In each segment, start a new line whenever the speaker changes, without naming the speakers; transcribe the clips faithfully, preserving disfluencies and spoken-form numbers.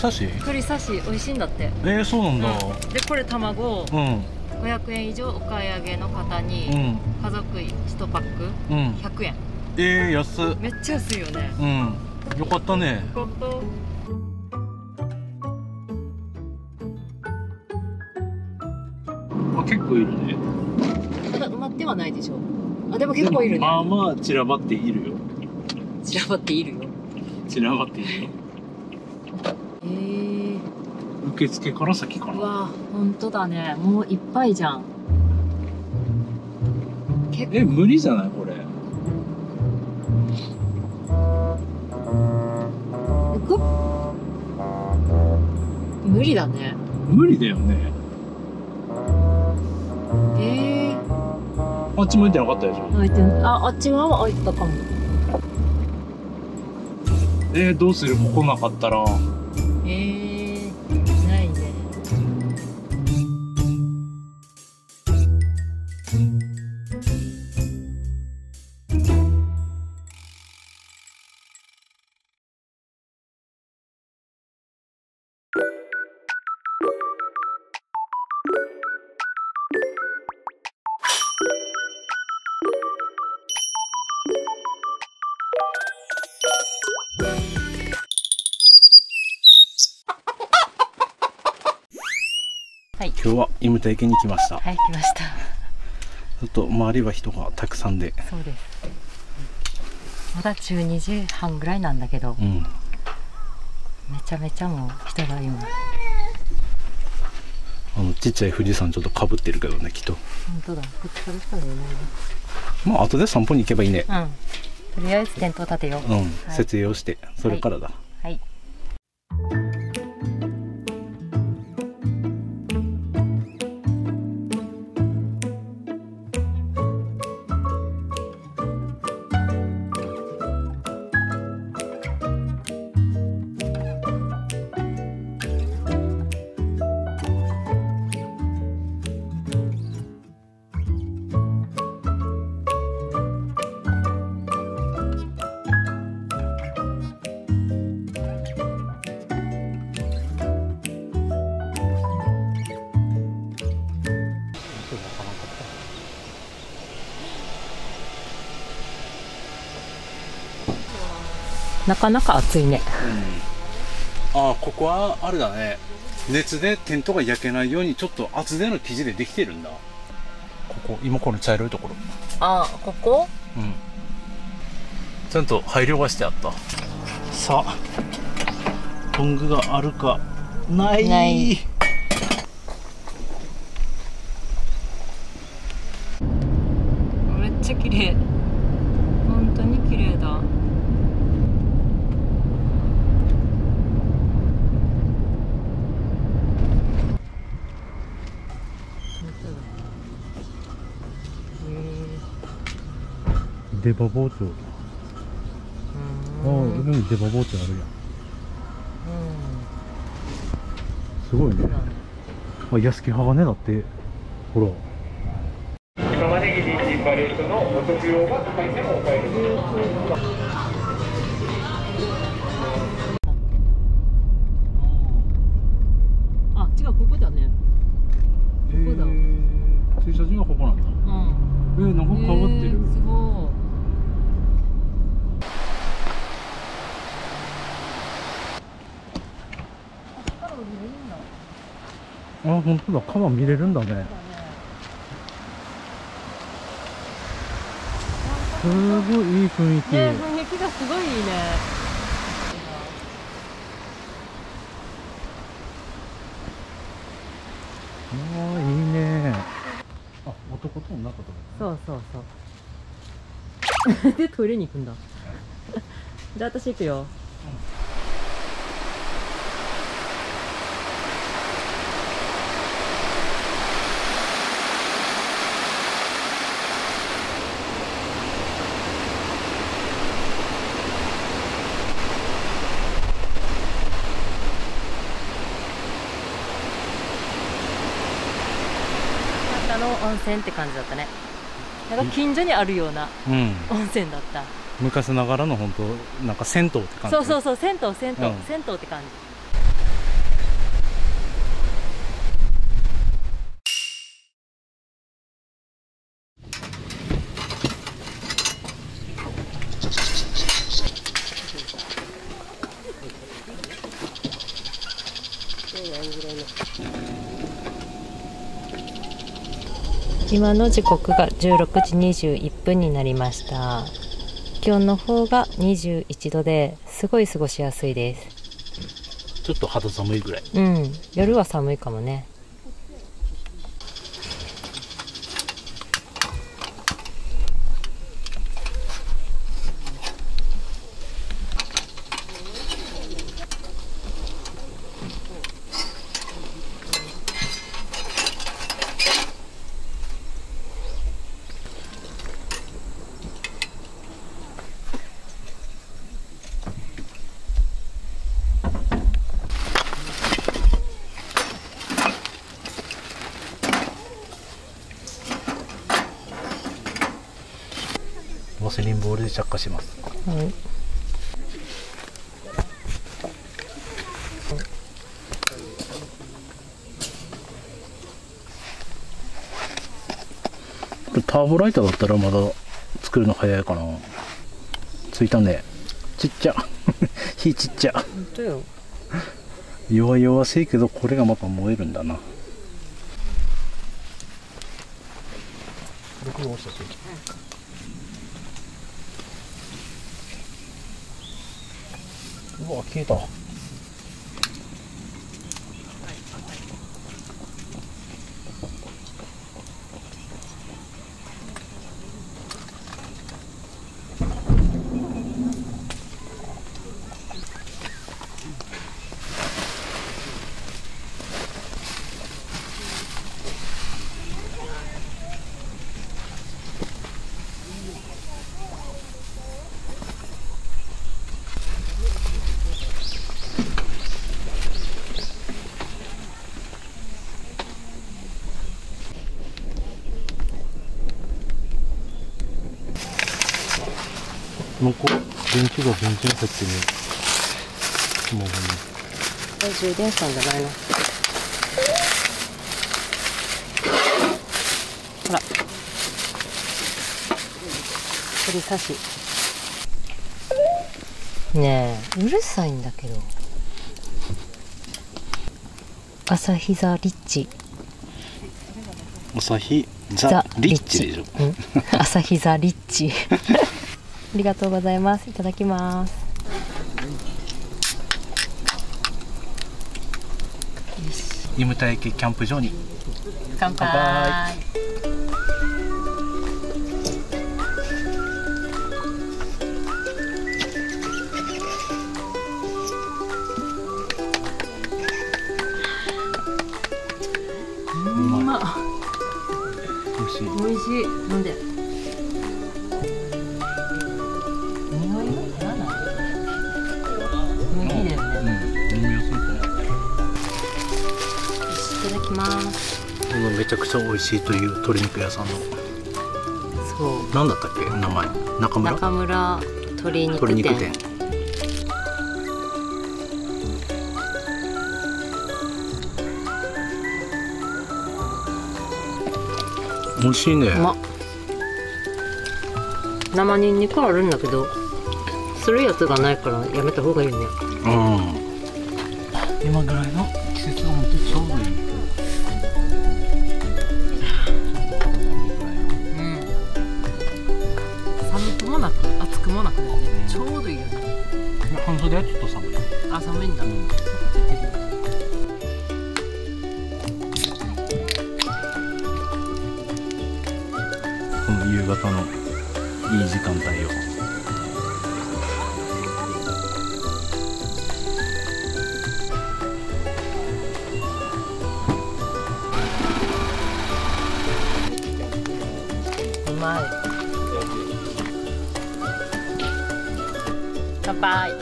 刺し？
鶏刺し美味しいんだって。
えー、そうなんだ。
うん、でこれ卵、うん、ごひゃくえん以上お買い上げの方に、うん、家族いちパック、うん、ひゃくえん。
えー、安っ。
めっちゃ安いよね。
うん、よかったね。
よかった。
あ、結構いるね。
まだ埋まってはないでしょ。あ、でも結構いるね。
まあまあ散らばっているよ。
散らばっているよ。
散らばっているよ。
えー、
受付から先かな。
うわ、本当だね。もういっぱいじゃん。
え、無理じゃないこれ。
行く？無理だね。
無理だよね。
えー、
あっち向いてなかったでしょ。
開いてん、あ、あっち側は開いたかも。
えー、どうする？ここなかったら。
えー、ないね。はい、
今日は伊牟田駅に来ました。
はい、来ました。ち
ょっと周りは人がたくさんで。
そうです。まだじゅうにじはんぐらいなんだけど、うん、めちゃめちゃもう人がいます。
あのちっちゃい富士山ちょっとかぶってるけどね、きっと。
本当だ。こっちからしか見えないね。
まあ後で散歩に行けばいいね。
うん。とりあえずテントを立てよう。
うん、はい、設営をしてそれからだ。はい。はい。なかなか暑いね。うん、ああ、ここはあれだね。熱でテントが焼けないようにちょっと厚手の生地でできてるんだ。ここ今この茶色いところ。
ああ、ここ？
うん。ちゃんと配慮がしてあった。さあ、トングがあるかない。ない。
めっちゃ綺麗。本当に綺麗だ。
出刃包丁。ああ、上に出刃包丁あるやん。すごいね。あ、安木鋼だって。ほら。玉ねぎにんじんパレットのお得用が高いでもお買い得。
あ、違う、ここだね。ここだ。
駐車場はここなんだ。うん。えー、なんか変わってる。
すごい。
あ、本当だ、川見れるんだね。すごいいい雰囲気。
ね、雰囲気がすごいいいね。
ああ、いいね。あ、男と女かと
思った。そうそうそう。で、トイレに行くんだ。じゃあ、私行くよ。うん、の温泉って感じだったね。なんか近所にあるような温泉だった、うん、
昔ながらの本当なんか銭湯って感じ。
そうそうそう、銭湯銭湯、うん、銭湯って感じ。 今の時刻がじゅうろくじにじゅういっぷんになりました。気温の方がにじゅういちどですごい過ごしやすいです。
ちょっと肌寒いぐらい。
うん、夜は寒いかもね。
ワセリンボールで着火します。
はい。
これターボライターだったらまだ作るの早いかな。ついたね。ちっちゃ。火ちっちゃ。
本当よ。
弱々しいけどこれがまた燃えるんだな。僕が押した時。うわ、消えた。なんか電池が全然入ってる。スマホに。
これ充電したんじゃないの？ほら。鳥刺し。ねえ、うるさいんだけど。朝日ザリッチ。
朝日ザリッチでしょ。
うん、朝日ザリッチ。ありがとうございます。いただきます。
イムタ駅キャンプ場に
乾杯。うまっ。
美味しい。
美味しい。飲んで。匂いも取らない。麦だよね。
うん、飲みやすいと思う。
いただきます。
めちゃくちゃ美味しいという鶏肉屋さんの。
そう。
なんだったっけ、名前。中村。
中村鶏肉店。
鶏肉店。美味しいね。
うまっ。生ニンニクあるんだけど、するやつがないからやめた方がいいね。
うん。今ぐらいの季節が本当にちょうどいい。
うん。寒くもなく暑くもなくだよね。ちょうどいいよね。
半袖はちょっと寒い。
あ、寒いんだ。うん
この夕方のいい時間帯を。
うまい。乾杯。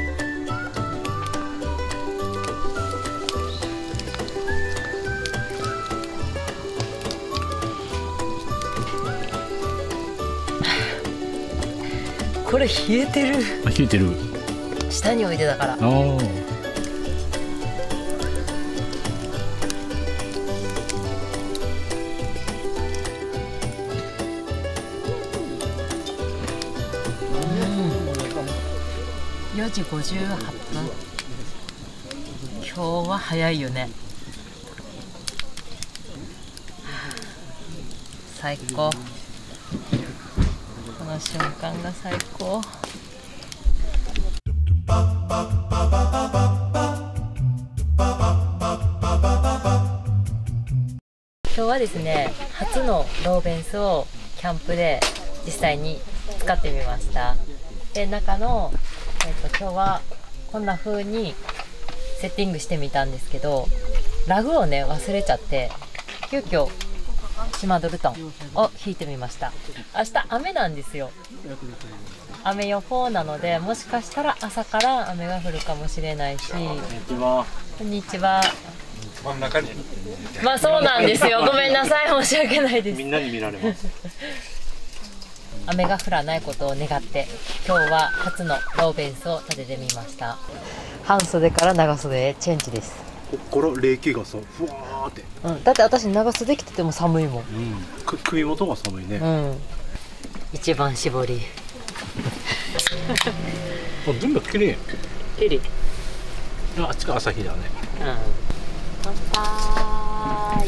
これ冷えてる。
あ、冷えてる。
下に置いてたから。
ああ。
よじごじゅうはっぷん。今日は早いよね。 最高。この瞬間が最高。今日はですね、初のローベンスをキャンプで実際に使ってみました。で、中の、えー、と今日はこんな風にセッティングしてみたんですけど、ラグをね忘れちゃって急遽シマドルトンを引いてみました。明日雨なんですよ。雨予報なので、もしかしたら朝から雨が降るかもしれないし。こんにちは。こんにちは。
真ん中に。
まあそうなんですよ。ごめんなさい、申し訳ないです。
みんなに見られます。
雨が降らないことを願って今日は初のローベンスを立ててみました。半袖から長袖へチェンジです。
こっから冷気がさふわーって、
うん、だって私長袖着てても寒いもん、うん、
く首元が寒いね、
うん、一番絞り
あ、全部綺麗
綺麗。
あっちが朝日だね。
うん、乾杯。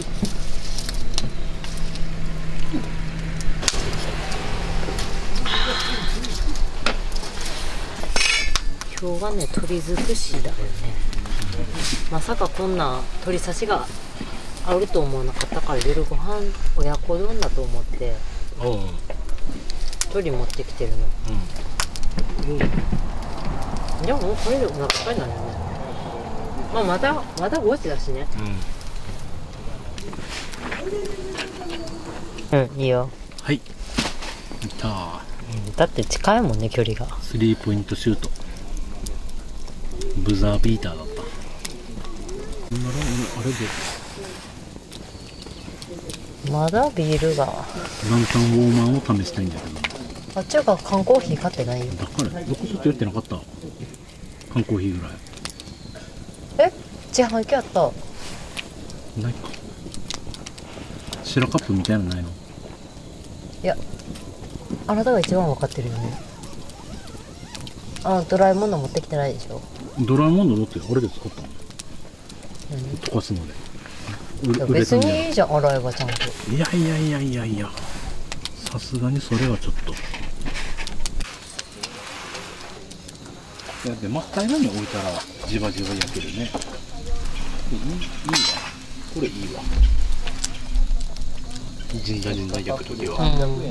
今日はね、鳥尽くしだよね。まさかこんな鳥刺しがあると思わなかったから、夜ご飯親子丼だと思って鳥持ってきてるの。うん、うん、でももうこれでお腹いっぱいになるよね。まあまだまだごじだしね。うん、うん、いいよ。はい、いったー。だって近いもんね、距離が。
スリーポイントシュート、ブザービーターだった。あれで
まだビールが。
ランタンウォーマーを試したいんだけど。
あっちが缶コーヒー買ってないよ。
だからどこちょっと言ってなかった。缶コーヒーぐらい。
え、自販機あった。
ないか。白カップみたいなのないの。
いや、あなたが一番分かってるよね。あのドラえもんの持ってきてないでしょ。
ドラえもんの持ってる。俺で使ったの。溶かすので。
別にいいじゃん、洗えばちゃんと。
いやいやいやいやいや、さすがにそれはちょっと。いやで真っ平らに置いたらじわじわ焼けるね。いい、いいわ、これいいわ。じんだじんだ焼くときは、うん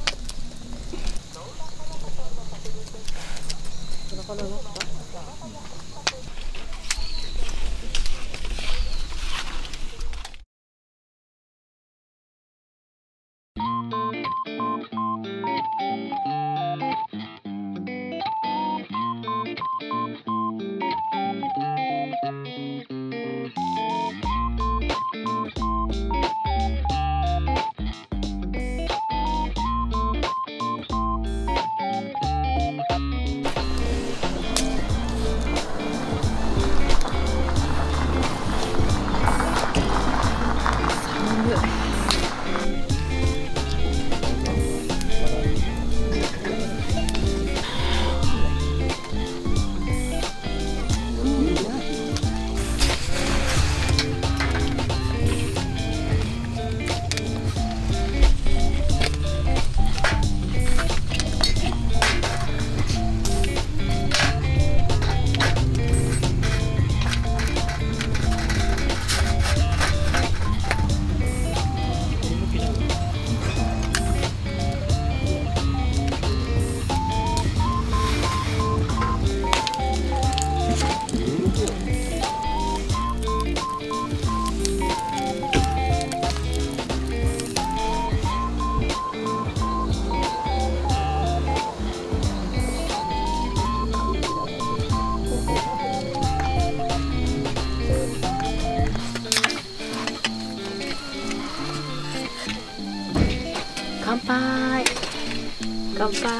乾杯乾杯。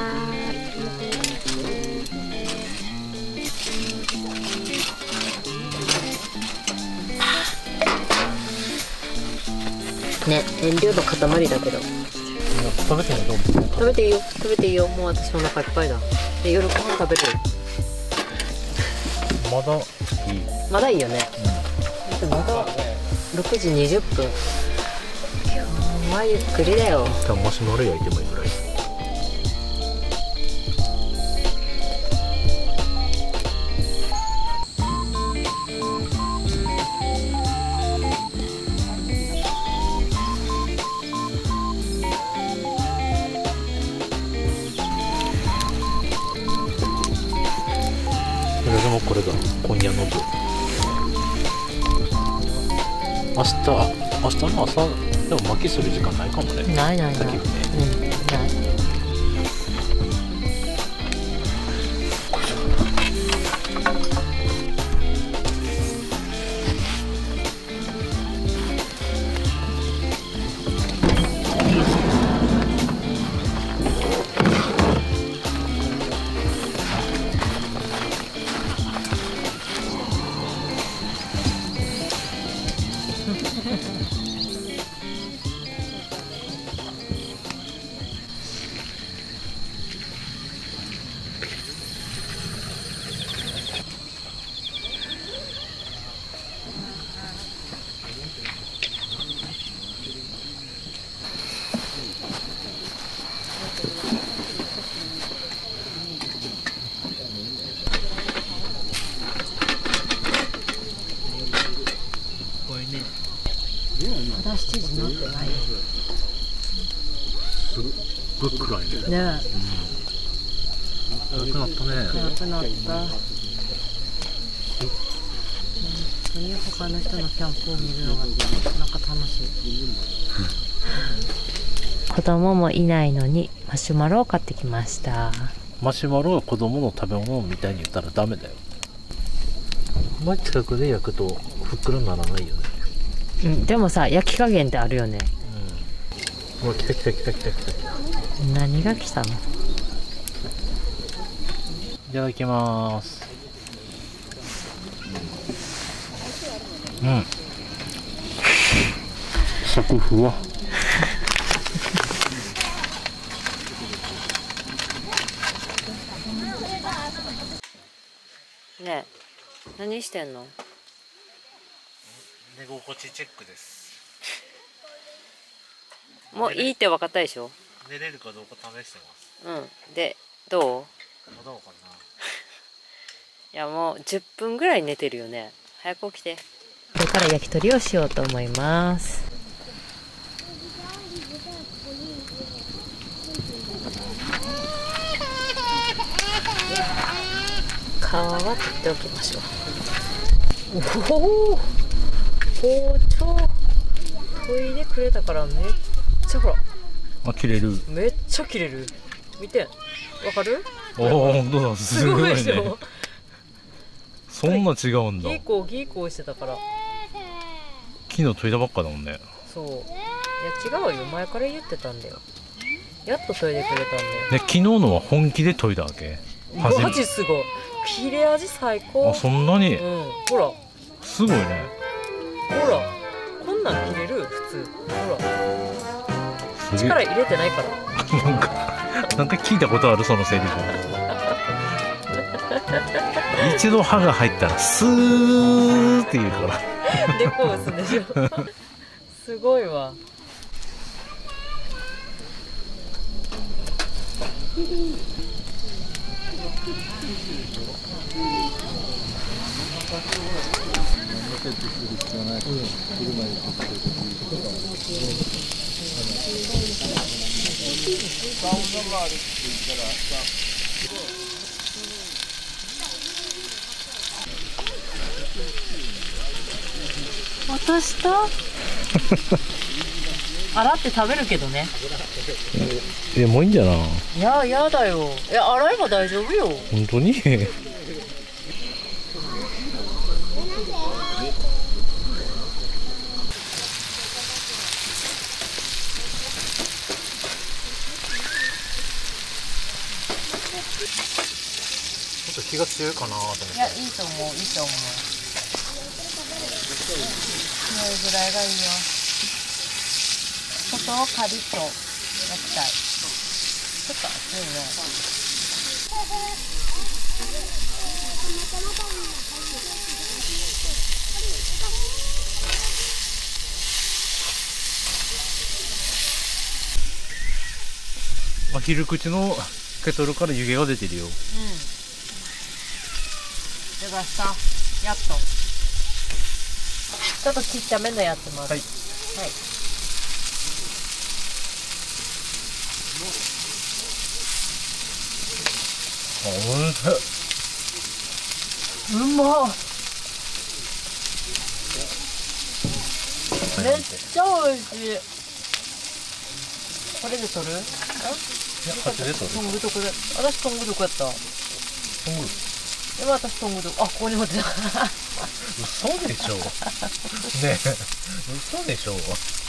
ね、遠慮の塊だけど。 食べてみよう。
食べていいよ、食べていいよ。もう私お腹いっぱいだ。で、夜ご飯食べる。
まだいい。
まだいいよね。うん、まだろくじにじゅっぷん。今日まあゆっくりだよ。
多分マシュマロ焼いてもいいぐらい。それでもこれが今夜の分。明日、明日の朝でも巻きする時間ないかもね。
ないないない。
焚き火ね。
うん、ない。まだしちじなってないよ。
すごい暗いね。
ねえ。
暗くなったね。
暗くなった。本当に他の人のキャンプを見るのがなんか楽しい。子供もいないのにマシュマロを買ってきました。
マシュマロは子供の食べ物みたいに言ったらダメだよ。あんまり近くで焼くとふっくらならないよね。
うん、でもさ、焼き加減ってあるよね。
うん。うわ、来た来た来た来た来た来た。
何が来たの？
いただきます。うん。サクふわ。
ねえ、何してんの？
寝心地チェックです。
もういいって分かったでしょ？
寝れるかどうか試してます。
うん。で、どう？
どうかな。
いや、もうじゅっぷんぐらい寝てるよね。早く起きて。これから焼き鳥をしようと思います。皮は取っておきましょう。おお、包丁研いでくれたからめっちゃほら。
あ、切れる。
めっちゃ切れる。見て、わかる？
おお、本当だ。すごいね。
すごいでしょ。
そんな違うんだ。
ギーコーギーコーしてたから。
昨日研いだばっかだもんね。
そう。いや違うよ。前から言ってたんだよ。やっと研いでくれたんだよ。
ね、昨日のは本気で研いだわけ？
マジすごい。切れ味最高。
あ、そんなに？
うん。ほら。
すごいね。
ほら。こんなん切れる？普通。ほら。力入れてないから。
なんか、なんか聞いたことあるそのセリフ。一度歯が入ったらスーって言うから。
でこうすんでしょ。すごいわ。渡した洗って食べるけどね。
え、もういいんじゃない？
いや、やだよ。いや、洗えば大丈夫よ。
本当に？ちょっと火が強いかなと思って。
いや、いいと思う、いいと思う。強いぐらいがいいよ。外をカリッと焼きたい。ちょっと熱いね。
アヒル口のケトルから湯気が出てるよ。うん。
出ました。やっと。ちょっとちっちゃめのやつもある。はい。はい。
あ、おいしい。
うまっ。めっちゃ美味しい。これで取る？いや、
こっちで取る。
トングどこで？私トングどこやった？トング。今私トングどこ？あ、ここに持ってた。
嘘でしょ。ねえ、嘘でしょ。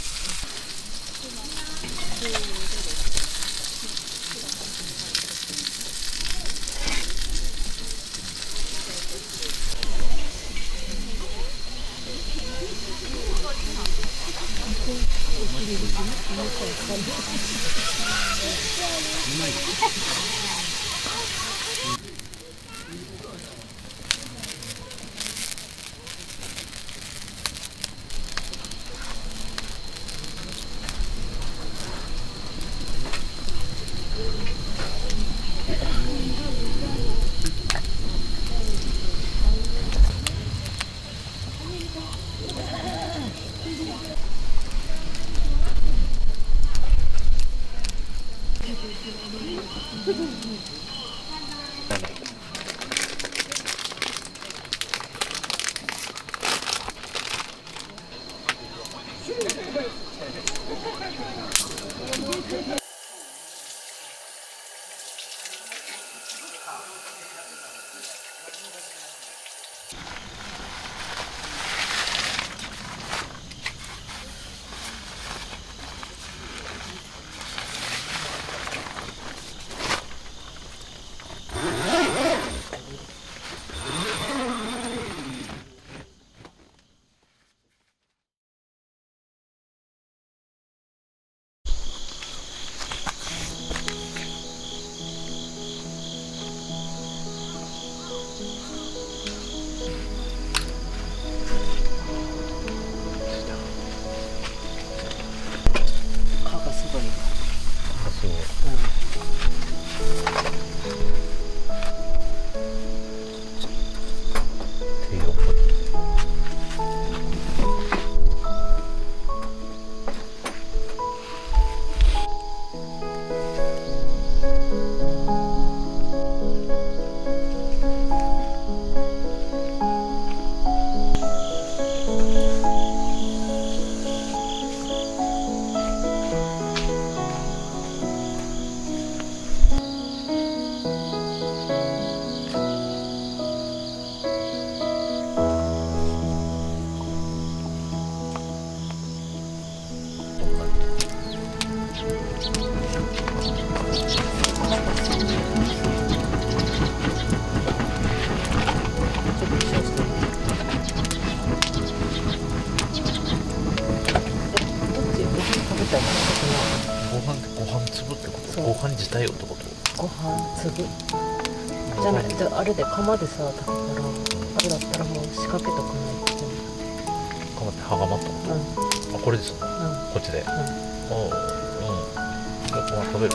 ご飯自体をってこと？
ご飯粒じゃないで、あれで釜でさ炊くから、あれだったらもう仕掛けとかないって。
釜って羽釜ってこと？うん、あ、これですか？うん、こっちで。うん、ああ、うん。ご飯食べるけ？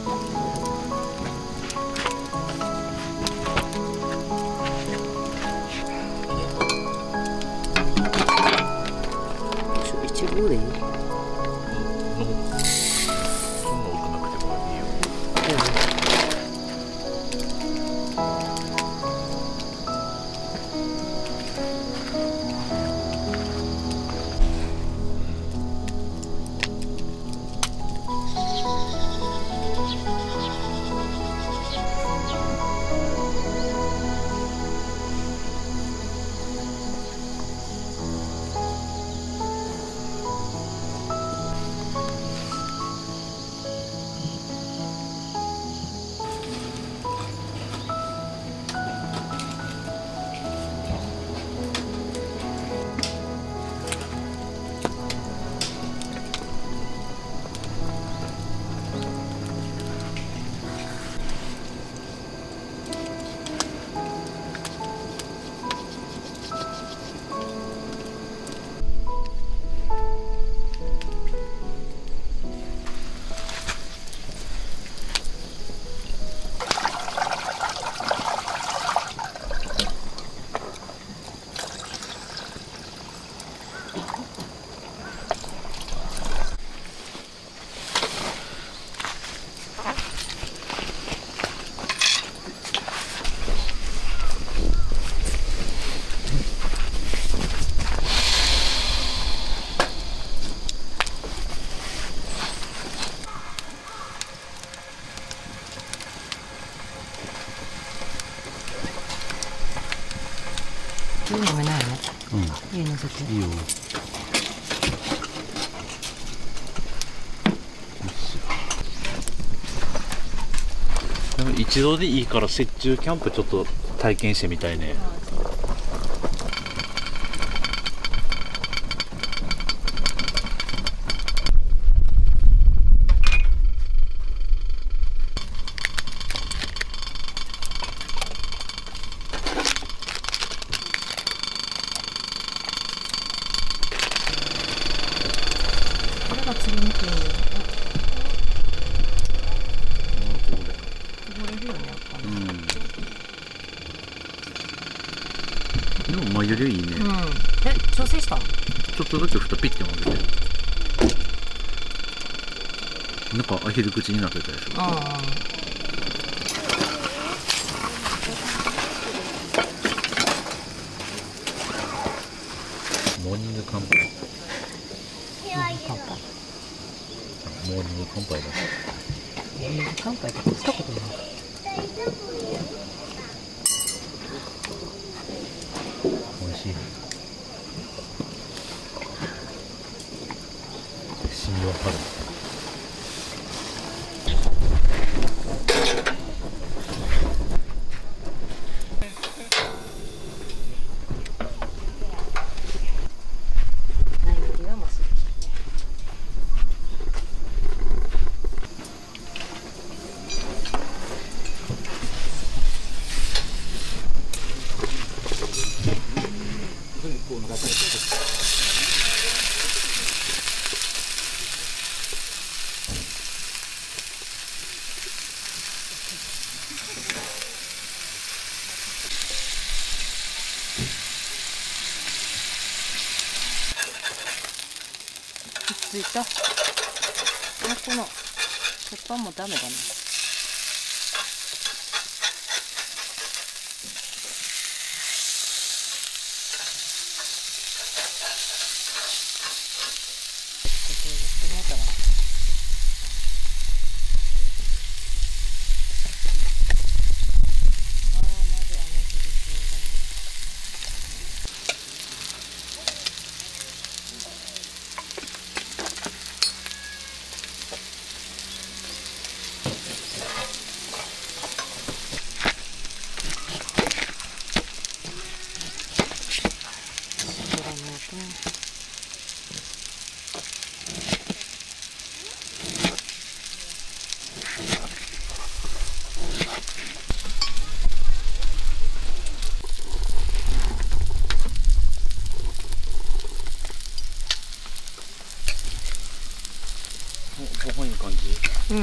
一部でいい？ リ乗せて。
いいよ。でも一度でいいから雪中キャンプちょっと体験してみたいね。
これが釣りにくいよ。これるよね、やっぱり。
うん。でも前よりはいいね。
うん。え、調整したの？
ちょっとだけ蓋ピッて曲げて。なんかアヒル口になってたでしょ。
あ
モーニング乾杯。
あ。乾杯。
モーニング乾杯だ。
モーニング乾杯ってしたことない。
美味しい。染み渡る。
何よりはマシ。ついた。あ、この鉄板もダメだね。
ご飯いい感じ。
うん。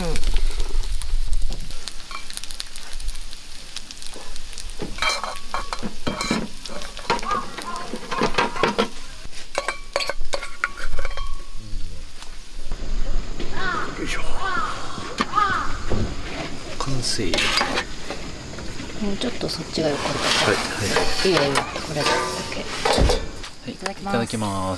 よいしょ。完成。
もうちょっとそっちが良かった。
はいはい
いいよ今これだけ。
はい。
いただきます。
いただきます。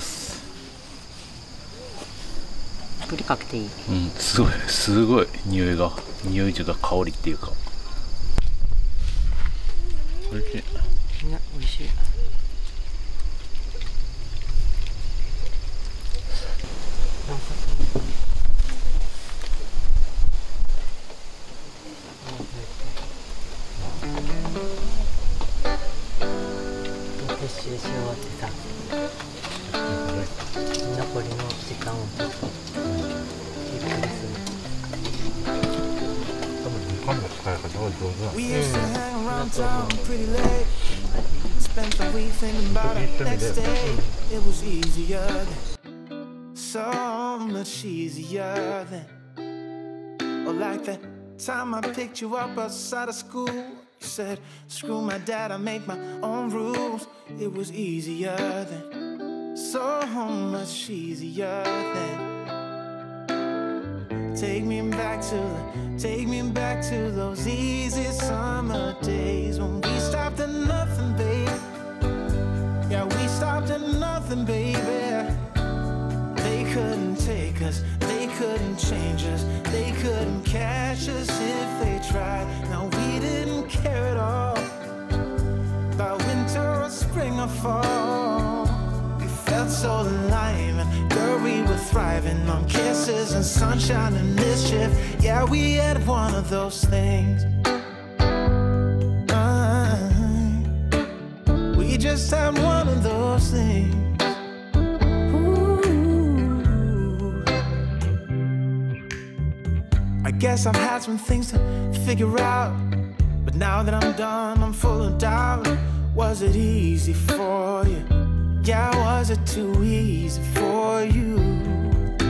振りかけていい？
うん、すごいすごい匂いが匂いというか香りっていうか。おいしい。
ね、美味しい。なんか撤収し終わってさ、残りの時間をちょっとゆっくりする。
多分時間の使い方が上手なん
We
で
used to hang around town pretty late. Spent the week thinking about it next day. It was easier then. So much easier then. Or like that time I picked you up outside of school. You said, screw my dad, I make my own rules. It was easier then. So much easier then. Take me back to the, take me back to those easy summer days when we stopped at nothing, baby. Yeah, we stopped at nothing, baby. They couldn't take us, they couldn't change us, they couldn't catch us if they tried. Now we didn't care at all about winter or spring or fall. felt so alive. And girl, we were thriving on kisses and sunshine and mischief. Yeah, we had one of those things. Uh, we just had one of those things. I guess I've had some things to figure out, but now that I'm done, I'm full of doubt. Was it easy for you? Yeah, was it too easy for you?